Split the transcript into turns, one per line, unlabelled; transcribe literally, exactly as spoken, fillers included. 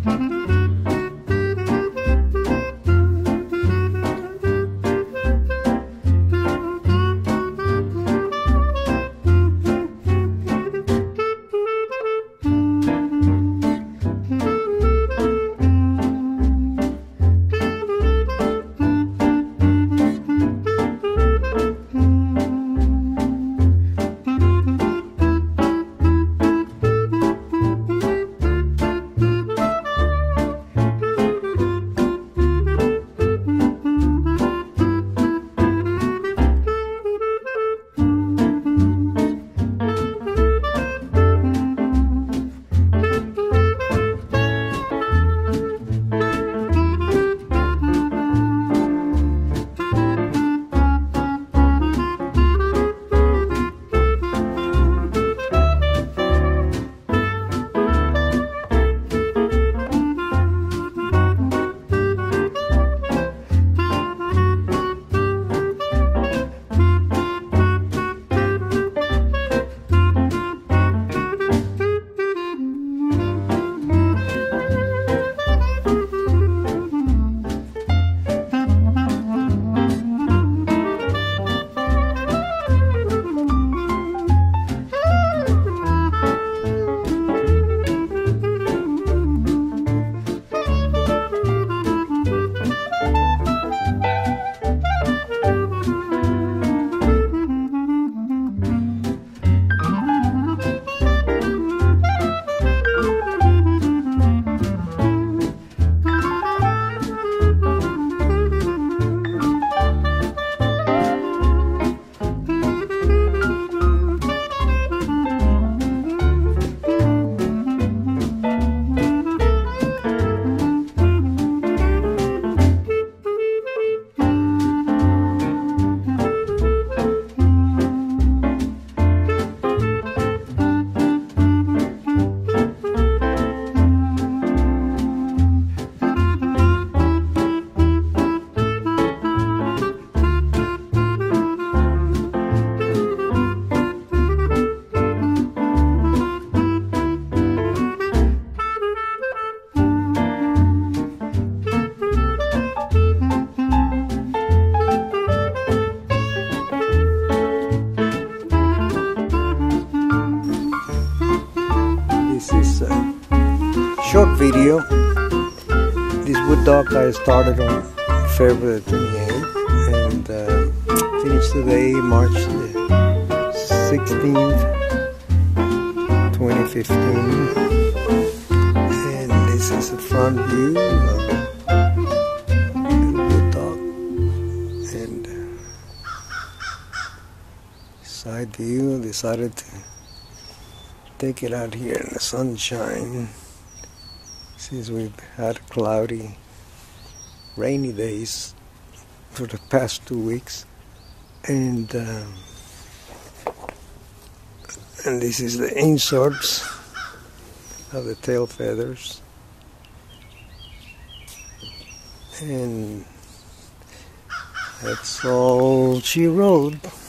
short video. This wood dock I started on February twenty-eighth and uh, finished today, March the sixteenth, twenty fifteen. And this is the front view of the wood dock and side view. Decided to take it out here in the sunshine since we've had cloudy, rainy days for the past two weeks, and um, and this is the inserts of the tail feathers, and that's all she wrote.